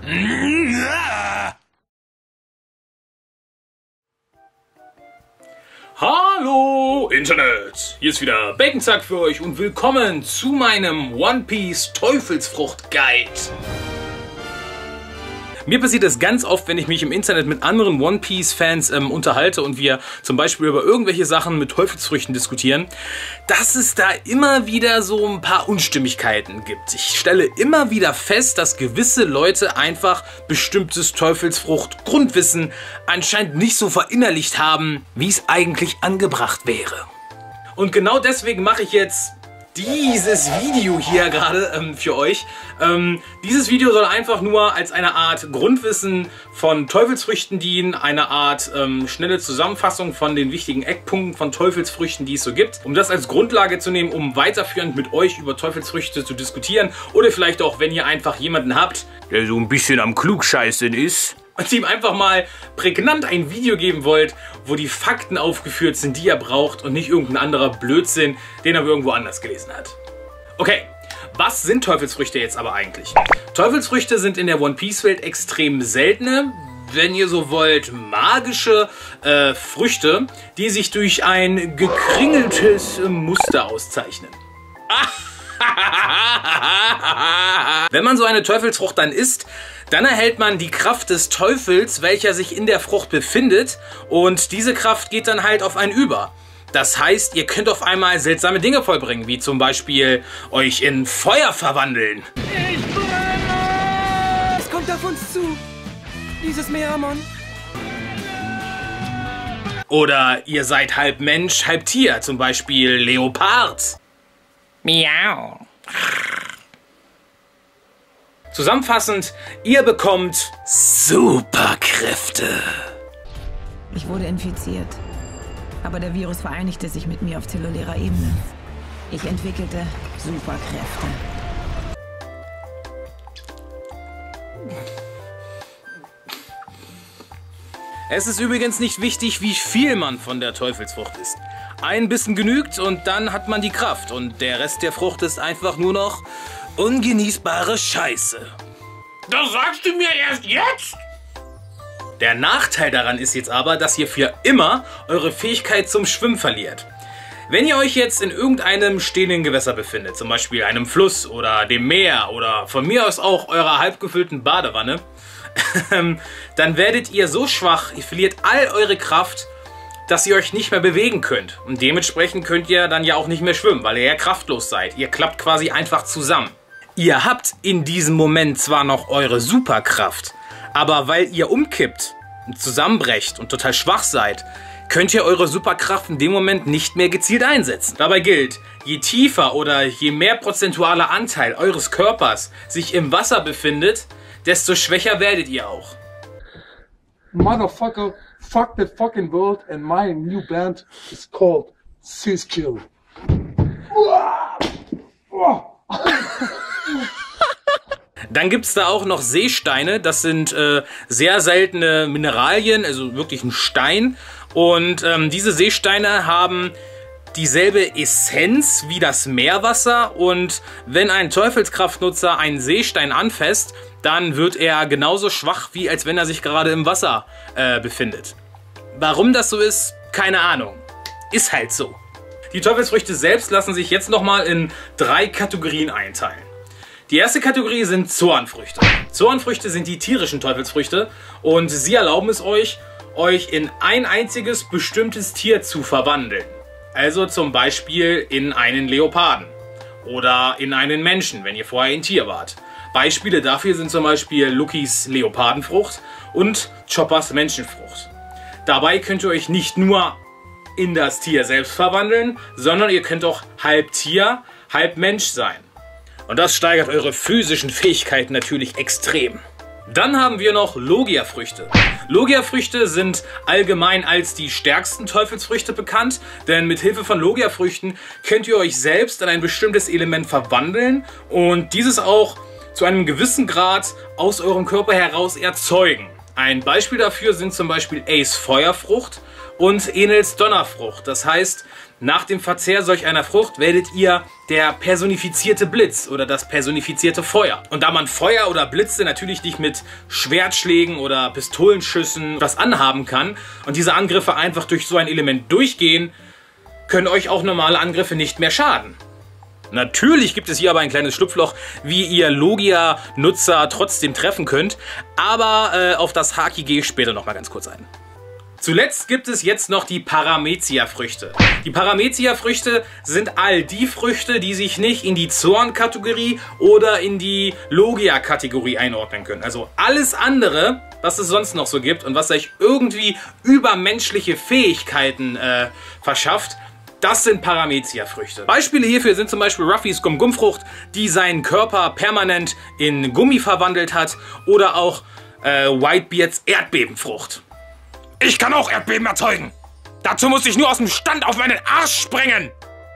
Hallo Internet, hier ist wieder Baconzack für euch und willkommen zu meinem One Piece Teufelsfrucht Guide. Mir passiert das ganz oft, wenn ich mich im Internet mit anderen One Piece Fans unterhalte und wir zum Beispiel über irgendwelche Sachen mit Teufelsfrüchten diskutieren, dass es da immer wieder so ein paar Unstimmigkeiten gibt. Ich stelle immer wieder fest, dass gewisse Leute einfach bestimmtes Teufelsfrucht-Grundwissen anscheinend nicht so verinnerlicht haben, wie es eigentlich angebracht wäre. Und genau deswegen mache ich jetzt dieses Video hier gerade für euch. Dieses Video soll einfach nur als eine Art Grundwissen von Teufelsfrüchten dienen, eine Art schnelle Zusammenfassung von den wichtigen Eckpunkten von Teufelsfrüchten, die es so gibt, um das als Grundlage zu nehmen, um weiterführend mit euch über Teufelsfrüchte zu diskutieren oder vielleicht auch, wenn ihr einfach jemanden habt, der so ein bisschen am Klugscheißen ist, und ihm einfach mal prägnant ein Video geben wollt, wo die Fakten aufgeführt sind, die ihr braucht und nicht irgendein anderer Blödsinn, den er irgendwo anders gelesen hat. Okay, was sind Teufelsfrüchte jetzt aber eigentlich? Teufelsfrüchte sind in der One Piece Welt extrem seltene, wenn ihr so wollt, magische Früchte, die sich durch ein gekringeltes Muster auszeichnen. Wenn man so eine Teufelsfrucht dann isst, dann erhält man die Kraft des Teufels, welcher sich in der Frucht befindet, und diese Kraft geht dann halt auf einen über. Das heißt, ihr könnt auf einmal seltsame Dinge vollbringen, wie zum Beispiel euch in Feuer verwandeln. Ich brenne! Es kommt auf uns zu, dieses Meramon. Oder ihr seid halb Mensch, halb Tier, zum Beispiel Leopard. Miau. Zusammenfassend, ihr bekommt Superkräfte. Ich wurde infiziert, aber der Virus vereinigte sich mit mir auf zellulärer Ebene. Ich entwickelte Superkräfte. Es ist übrigens nicht wichtig, wie viel man von der Teufelsfrucht isst. Ein Bissen genügt und dann hat man die Kraft und der Rest der Frucht ist einfach nur noch ungenießbare Scheiße. Das sagst du mir erst jetzt? Der Nachteil daran ist jetzt aber, dass ihr für immer eure Fähigkeit zum Schwimmen verliert. Wenn ihr euch jetzt in irgendeinem stehenden Gewässer befindet, zum Beispiel einem Fluss oder dem Meer oder von mir aus auch eurer halbgefüllten Badewanne, dann werdet ihr so schwach, ihr verliert all eure Kraft, dass ihr euch nicht mehr bewegen könnt. Und dementsprechend könnt ihr dann ja auch nicht mehr schwimmen, weil ihr ja kraftlos seid. Ihr klappt quasi einfach zusammen. Ihr habt in diesem Moment zwar noch eure Superkraft, aber weil ihr umkippt und zusammenbrecht und total schwach seid, könnt ihr eure Superkraft in dem Moment nicht mehr gezielt einsetzen. Dabei gilt, je tiefer oder je mehr prozentualer Anteil eures Körpers sich im Wasser befindet, desto schwächer werdet ihr auch. Motherfucker, fuck the fucking world and my new band is called Siskill. Dann gibt es da auch noch Seesteine, das sind sehr seltene Mineralien, also wirklich ein Stein. Und diese Seesteine haben dieselbe Essenz wie das Meerwasser, und wenn ein Teufelskraftnutzer einen Seestein anfasst, dann wird er genauso schwach, wie als wenn er sich gerade im Wasser befindet. Warum das so ist, keine Ahnung. Ist halt so. Die Teufelsfrüchte selbst lassen sich jetzt nochmal in 3 Kategorien einteilen. Die erste Kategorie sind Zoanfrüchte. Zoanfrüchte sind die tierischen Teufelsfrüchte und sie erlauben es euch in ein einziges bestimmtes Tier zu verwandeln. Also zum Beispiel in einen Leoparden oder in einen Menschen, wenn ihr vorher ein Tier wart. Beispiele dafür sind zum Beispiel Luckys Leopardenfrucht und Choppers Menschenfrucht. Dabei könnt ihr euch nicht nur in das Tier selbst verwandeln, sondern ihr könnt auch halb Tier, halb Mensch sein. Und das steigert eure physischen Fähigkeiten natürlich extrem. Dann haben wir noch Logia-Früchte. Logia-Früchte sind allgemein als die stärksten Teufelsfrüchte bekannt, denn mit Hilfe von Logia-Früchten könnt ihr euch selbst in ein bestimmtes Element verwandeln und dieses auch zu einem gewissen Grad aus eurem Körper heraus erzeugen. Ein Beispiel dafür sind zum Beispiel Ace Feuerfrucht und Enels Donnerfrucht. Das heißt, nach dem Verzehr solch einer Frucht werdet ihr der personifizierte Blitz oder das personifizierte Feuer. Und da man Feuer oder Blitze natürlich nicht mit Schwertschlägen oder Pistolenschüssen was anhaben kann und diese Angriffe einfach durch so ein Element durchgehen, können euch auch normale Angriffe nicht mehr schaden. Natürlich gibt es hier aber ein kleines Schlupfloch, wie ihr Logia-Nutzer trotzdem treffen könnt, aber auf das Haki gehe ich später nochmal ganz kurz ein. Zuletzt gibt es jetzt noch die Paramezia-Früchte. Die Paramezia-Früchte sind all die Früchte, die sich nicht in die Zorn-Kategorie oder in die Logia-Kategorie einordnen können. Also alles andere, was es sonst noch so gibt und was euch irgendwie übermenschliche Fähigkeiten verschafft, das sind Paramezia-Früchte. Beispiele hierfür sind zum Beispiel Ruffys Gum-Gum-Frucht, die seinen Körper permanent in Gummi verwandelt hat, oder auch Whitebeards Erdbebenfrucht. Ich kann auch Erdbeben erzeugen. Dazu muss ich nur aus dem Stand auf meinen Arsch springen.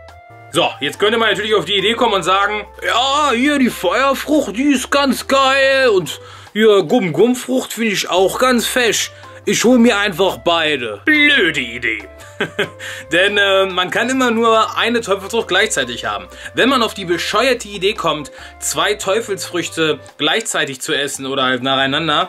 So, jetzt könnte man natürlich auf die Idee kommen und sagen, ja, hier die Feuerfrucht, die ist ganz geil. Und hier Gum-Gum-Frucht finde ich auch ganz fesch. Ich hole mir einfach beide. Blöde Idee. Denn man kann immer nur eine Teufelsfrucht gleichzeitig haben. Wenn man auf die bescheuerte Idee kommt, 2 Teufelsfrüchte gleichzeitig zu essen oder halt nacheinander,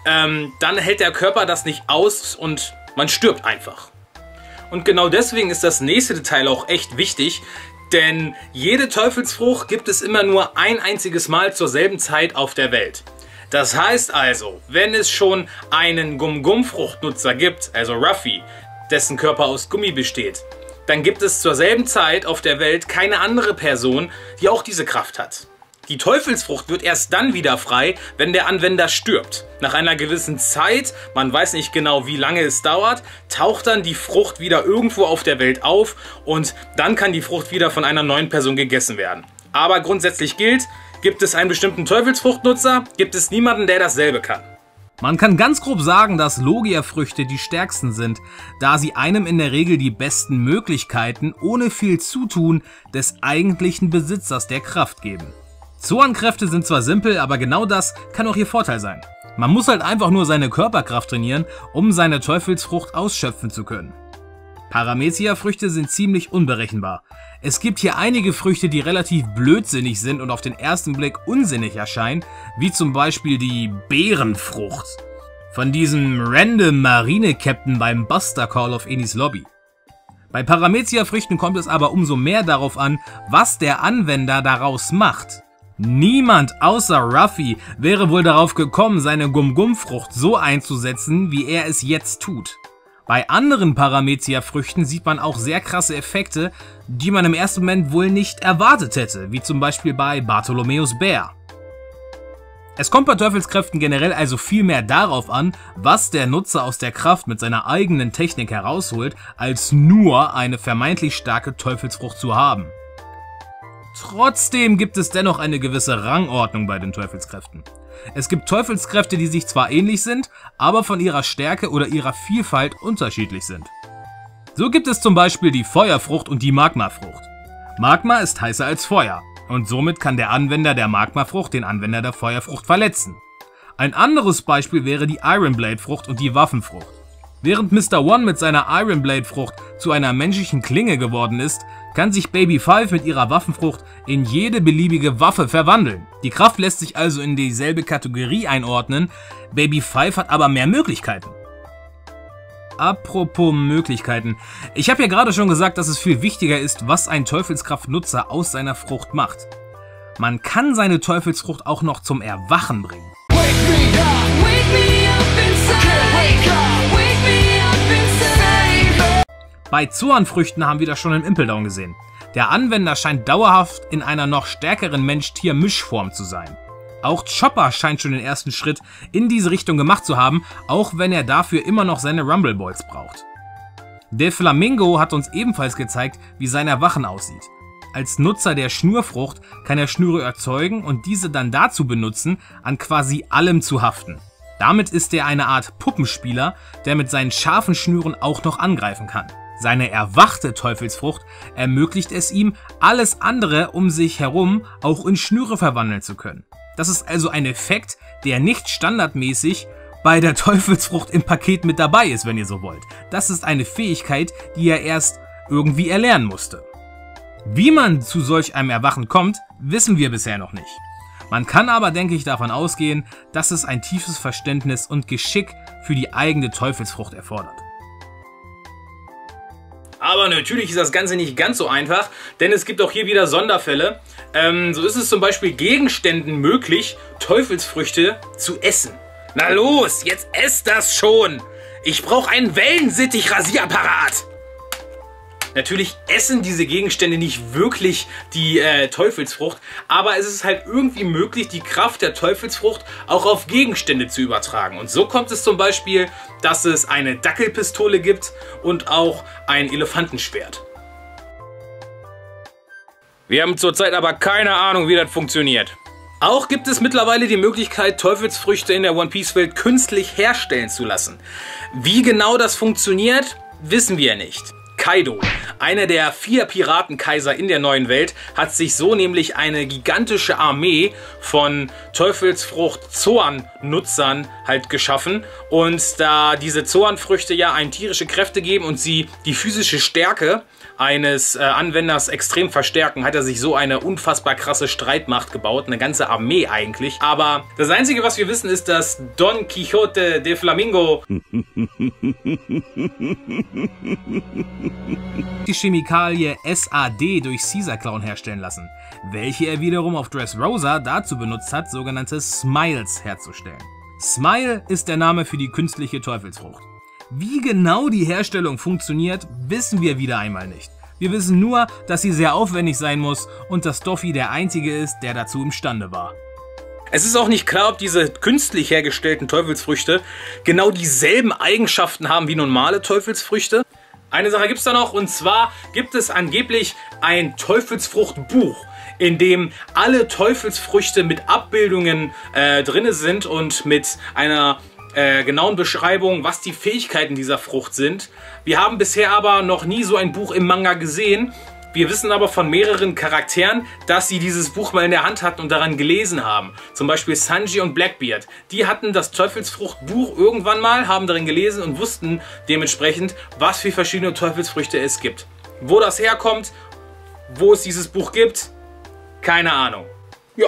dann hält der Körper das nicht aus und man stirbt einfach. Und genau deswegen ist das nächste Detail auch echt wichtig, denn jede Teufelsfrucht gibt es immer nur ein einziges Mal zur selben Zeit auf der Welt. Das heißt also, wenn es schon einen Gum-Gum-Fruchtnutzer gibt, also Ruffy, dessen Körper aus Gummi besteht, dann gibt es zur selben Zeit auf der Welt keine andere Person, die auch diese Kraft hat. Die Teufelsfrucht wird erst dann wieder frei, wenn der Anwender stirbt. Nach einer gewissen Zeit, man weiß nicht genau wie lange es dauert, taucht dann die Frucht wieder irgendwo auf der Welt auf und dann kann die Frucht wieder von einer neuen Person gegessen werden. Aber grundsätzlich gilt, gibt es einen bestimmten Teufelsfruchtnutzer, gibt es niemanden, der dasselbe kann. Man kann ganz grob sagen, dass Logia-Früchte die stärksten sind, da sie einem in der Regel die besten Möglichkeiten, ohne viel Zutun, des eigentlichen Besitzers der Kraft geben. Zornkräfte sind zwar simpel, aber genau das kann auch ihr Vorteil sein. Man muss halt einfach nur seine Körperkraft trainieren, um seine Teufelsfrucht ausschöpfen zu können. Paramezia-Früchte sind ziemlich unberechenbar. Es gibt hier einige Früchte, die relativ blödsinnig sind und auf den ersten Blick unsinnig erscheinen, wie zum Beispiel die Bärenfrucht. Von diesem random Marine-Captain beim Buster Call of Enies Lobby. Bei Paramezia-Früchten kommt es aber umso mehr darauf an, was der Anwender daraus macht. Niemand außer Ruffy wäre wohl darauf gekommen, seine Gum-Gum-Frucht so einzusetzen, wie er es jetzt tut. Bei anderen Paramezia-Früchten sieht man auch sehr krasse Effekte, die man im ersten Moment wohl nicht erwartet hätte, wie zum Beispiel bei Bartholomeus Bär. Es kommt bei Teufelskräften generell also viel mehr darauf an, was der Nutzer aus der Kraft mit seiner eigenen Technik herausholt, als nur eine vermeintlich starke Teufelsfrucht zu haben. Trotzdem gibt es dennoch eine gewisse Rangordnung bei den Teufelskräften. Es gibt Teufelskräfte, die sich zwar ähnlich sind, aber von ihrer Stärke oder ihrer Vielfalt unterschiedlich sind. So gibt es zum Beispiel die Feuerfrucht und die Magmafrucht. Magma ist heißer als Feuer und somit kann der Anwender der Magmafrucht den Anwender der Feuerfrucht verletzen. Ein anderes Beispiel wäre die Ironblade-Frucht und die Waffenfrucht. Während Mr. One mit seiner Ironblade-Frucht zu einer menschlichen Klinge geworden ist, kann sich Baby Five mit ihrer Waffenfrucht in jede beliebige Waffe verwandeln. Die Kraft lässt sich also in dieselbe Kategorie einordnen, Baby Five hat aber mehr Möglichkeiten. Apropos Möglichkeiten. Ich habe ja gerade schon gesagt, dass es viel wichtiger ist, was ein Teufelskraftnutzer aus seiner Frucht macht. Man kann seine Teufelsfrucht auch noch zum Erwachen bringen. Bei Zornfrüchten haben wir das schon im Impeldown gesehen. Der Anwender scheint dauerhaft in einer noch stärkeren Mensch-Tier-Mischform zu sein. Auch Chopper scheint schon den ersten Schritt in diese Richtung gemacht zu haben, auch wenn er dafür immer noch seine Rumble Balls braucht. Der Flamingo hat uns ebenfalls gezeigt, wie sein Erwachen aussieht. Als Nutzer der Schnurfrucht kann er Schnüre erzeugen und diese dann dazu benutzen, an quasi allem zu haften. Damit ist er eine Art Puppenspieler, der mit seinen scharfen Schnüren auch noch angreifen kann. Seine erwachte Teufelsfrucht ermöglicht es ihm, alles andere um sich herum auch in Schnüre verwandeln zu können. Das ist also ein Effekt, der nicht standardmäßig bei der Teufelsfrucht im Paket mit dabei ist, wenn ihr so wollt. Das ist eine Fähigkeit, die er erst irgendwie erlernen musste. Wie man zu solch einem Erwachen kommt, wissen wir bisher noch nicht. Man kann aber, denke ich, davon ausgehen, dass es ein tiefes Verständnis und Geschick für die eigene Teufelsfrucht erfordert. Aber natürlich ist das Ganze nicht ganz so einfach, denn es gibt auch hier wieder Sonderfälle. So ist es zum Beispiel Gegenständen möglich, Teufelsfrüchte zu essen. Na los, jetzt esst das schon! Ich brauche einen Wellensittich-Rasierapparat! Natürlich essen diese Gegenstände nicht wirklich die Teufelsfrucht, aber es ist halt irgendwie möglich, die Kraft der Teufelsfrucht auch auf Gegenstände zu übertragen. Und so kommt es zum Beispiel, dass es eine Dackelpistole gibt und auch ein Elefantenschwert. Wir haben zurzeit aber keine Ahnung, wie das funktioniert. Auch gibt es mittlerweile die Möglichkeit, Teufelsfrüchte in der One Piece Welt künstlich herstellen zu lassen. Wie genau das funktioniert, wissen wir nicht. Kaido, einer der 4 Piratenkaiser in der neuen Welt, hat sich so nämlich eine gigantische Armee von Teufelsfrucht-Zoan-Nutzern halt geschaffen. Und da diese Zoan-Früchte ja einem tierische Kräfte geben und sie die physische Stärke eines Anwenders extrem verstärken, hat er sich so eine unfassbar krasse Streitmacht gebaut, eine ganze Armee eigentlich. Aber das Einzige, was wir wissen, ist, dass Don Quixote de Flamingo die Chemikalie SAD durch Caesar Clown herstellen lassen, welche er wiederum auf Dressrosa dazu benutzt hat, sogenannte Smiles herzustellen. Smile ist der Name für die künstliche Teufelsfrucht. Wie genau die Herstellung funktioniert, wissen wir wieder einmal nicht. Wir wissen nur, dass sie sehr aufwendig sein muss und dass Doffy der Einzige ist, der dazu imstande war. Es ist auch nicht klar, ob diese künstlich hergestellten Teufelsfrüchte genau dieselben Eigenschaften haben wie normale Teufelsfrüchte. Eine Sache gibt es da noch, und zwar gibt es angeblich ein Teufelsfruchtbuch, in dem alle Teufelsfrüchte mit Abbildungen drin sind und mit einer genauen Beschreibung, was die Fähigkeiten dieser Frucht sind. Wir haben bisher aber noch nie so ein Buch im Manga gesehen. Wir wissen aber von mehreren Charakteren, dass sie dieses Buch mal in der Hand hatten und daran gelesen haben. Zum Beispiel Sanji und Blackbeard. Die hatten das Teufelsfruchtbuch irgendwann mal, haben darin gelesen und wussten dementsprechend, was für verschiedene Teufelsfrüchte es gibt. Wo das herkommt, wo es dieses Buch gibt, keine Ahnung. Ja.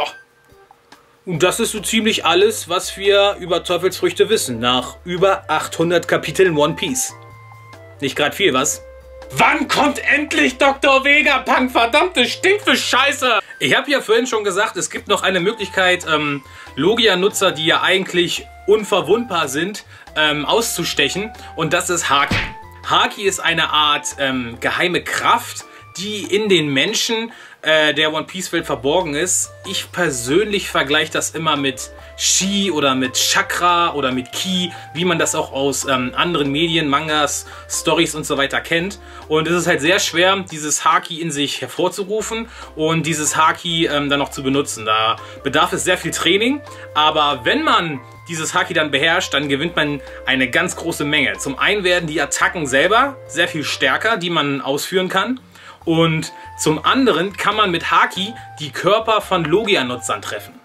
Und das ist so ziemlich alles, was wir über Teufelsfrüchte wissen, nach über 800 Kapiteln One Piece. Nicht gerade viel, was? Wann kommt endlich Dr. Vegapunk, verdammte Stinkfisch-Scheiße! Ich habe ja vorhin schon gesagt, es gibt noch eine Möglichkeit, Logia-Nutzer, die ja eigentlich unverwundbar sind, auszustechen. Und das ist Haki. Haki ist eine Art geheime Kraft, die in den Menschen der One Piece Welt verborgen ist. Ich persönlich vergleiche das immer mit Chi oder mit Chakra oder mit Ki, wie man das auch aus anderen Medien, Mangas, Stories und so weiter kennt. Und es ist halt sehr schwer, dieses Haki in sich hervorzurufen und dieses Haki dann noch zu benutzen. Da bedarf es sehr viel Training, aber wenn man dieses Haki dann beherrscht, dann gewinnt man eine ganz große Menge. Zum einen werden die Attacken selber sehr viel stärker, die man ausführen kann. Und zum anderen kann man mit Haki die Körper von Logia-Nutzern treffen.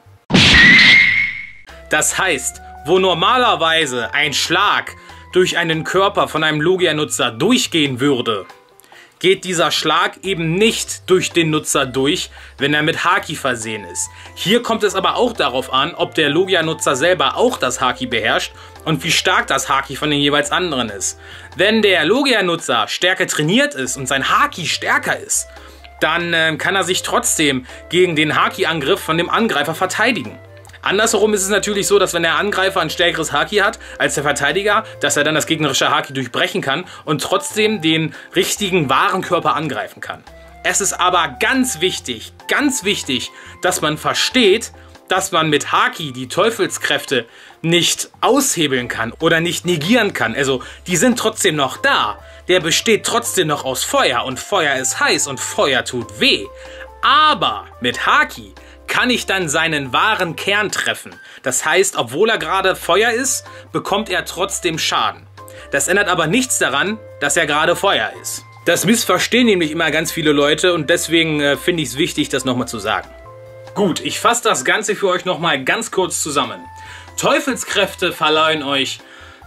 Das heißt, wo normalerweise ein Schlag durch einen Körper von einem Logia-Nutzer durchgehen würde, geht dieser Schlag eben nicht durch den Nutzer durch, wenn er mit Haki versehen ist. Hier kommt es aber auch darauf an, ob der Logia-Nutzer selber auch das Haki beherrscht und wie stark das Haki von den jeweils anderen ist. Wenn der Logia-Nutzer stärker trainiert ist und sein Haki stärker ist, dann kann er sich trotzdem gegen den Haki-Angriff von dem Angreifer verteidigen. Andersherum ist es natürlich so, dass wenn der Angreifer ein stärkeres Haki hat als der Verteidiger, dass er dann das gegnerische Haki durchbrechen kann und trotzdem den richtigen, wahren Körper angreifen kann. Es ist aber ganz wichtig, dass man versteht, dass man mit Haki die Teufelskräfte nicht aushebeln kann oder nicht negieren kann. Also, die sind trotzdem noch da. Der besteht trotzdem noch aus Feuer und Feuer ist heiß und Feuer tut weh. Aber mit Haki kann ich dann seinen wahren Kern treffen. Das heißt, obwohl er gerade Feuer ist, bekommt er trotzdem Schaden. Das ändert aber nichts daran, dass er gerade Feuer ist. Das missverstehen nämlich immer ganz viele Leute und deswegen finde ich es wichtig, das nochmal zu sagen. Gut, ich fasse das Ganze für euch nochmal ganz kurz zusammen. Teufelskräfte verleihen euch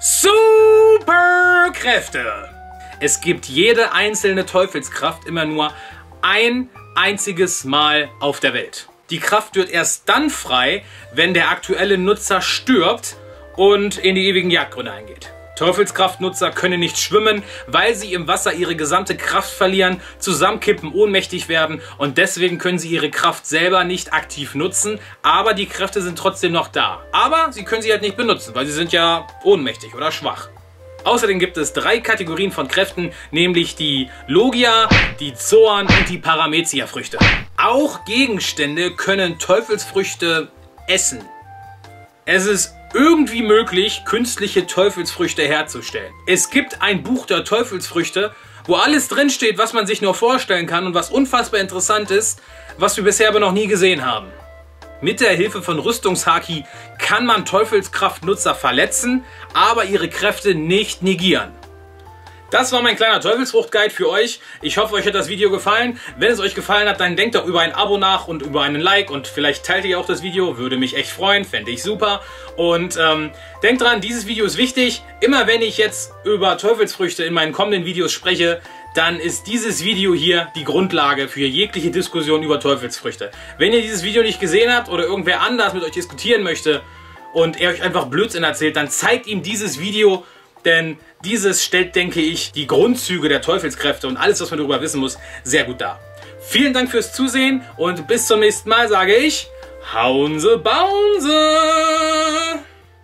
Superkräfte. Es gibt jede einzelne Teufelskraft immer nur ein einziges Mal auf der Welt. Die Kraft wird erst dann frei, wenn der aktuelle Nutzer stirbt und in die ewigen Jagdgründe eingeht. Teufelskraftnutzer können nicht schwimmen, weil sie im Wasser ihre gesamte Kraft verlieren, zusammenkippen, ohnmächtig werden und deswegen können sie ihre Kraft selber nicht aktiv nutzen, aber die Kräfte sind trotzdem noch da. Aber sie können sie halt nicht benutzen, weil sie sind ja ohnmächtig oder schwach. Außerdem gibt es 3 Kategorien von Kräften, nämlich die Logia, die Zoan und die Paramezia-Früchte. Auch Gegenstände können Teufelsfrüchte essen. Es ist irgendwie möglich, künstliche Teufelsfrüchte herzustellen. Es gibt ein Buch der Teufelsfrüchte, wo alles drinsteht, was man sich nur vorstellen kann und was unfassbar interessant ist, was wir bisher aber noch nie gesehen haben. Mit der Hilfe von Rüstungshaki kann man Teufelskraftnutzer verletzen, aber ihre Kräfte nicht negieren. Das war mein kleiner Teufelsfrucht-Guide für euch. Ich hoffe, euch hat das Video gefallen. Wenn es euch gefallen hat, dann denkt doch über ein Abo nach und über einen Like und vielleicht teilt ihr auch das Video. Würde mich echt freuen, fände ich super. Und denkt dran, dieses Video ist wichtig. Immer wenn ich jetzt über Teufelsfrüchte in meinen kommenden Videos spreche, dann ist dieses Video hier die Grundlage für jegliche Diskussion über Teufelsfrüchte. Wenn ihr dieses Video nicht gesehen habt oder irgendwer anders mit euch diskutieren möchte und er euch einfach Blödsinn erzählt, dann zeigt ihm dieses Video. Denn dieses stellt, denke ich, die Grundzüge der Teufelskräfte und alles, was man darüber wissen muss, sehr gut dar. Vielen Dank fürs Zusehen und bis zum nächsten Mal sage ich, Haunse Baunse!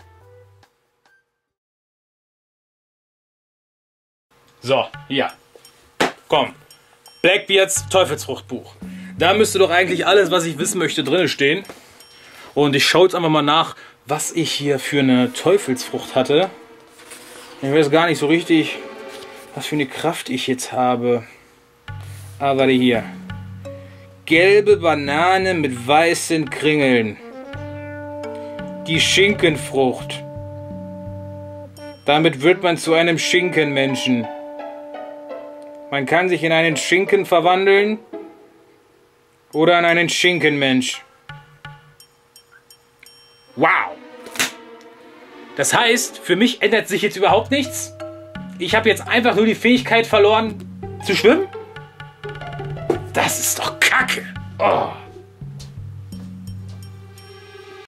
So, hier. Komm. Blackbeards Teufelsfruchtbuch. Da müsste doch eigentlich alles, was ich wissen möchte, drin stehen. Und ich schaue jetzt einfach mal nach, was ich hier für eine Teufelsfrucht hatte. Ich weiß gar nicht so richtig, was für eine Kraft ich jetzt habe. Ah, warte hier. Gelbe Banane mit weißen Kringeln. Die Schinkenfrucht. Damit wird man zu einem Schinkenmenschen. Man kann sich in einen Schinken verwandeln oder in einen Schinkenmensch. Wow! Das heißt, für mich ändert sich jetzt überhaupt nichts. Ich habe jetzt einfach nur die Fähigkeit verloren, zu schwimmen. Das ist doch Kacke. Oh.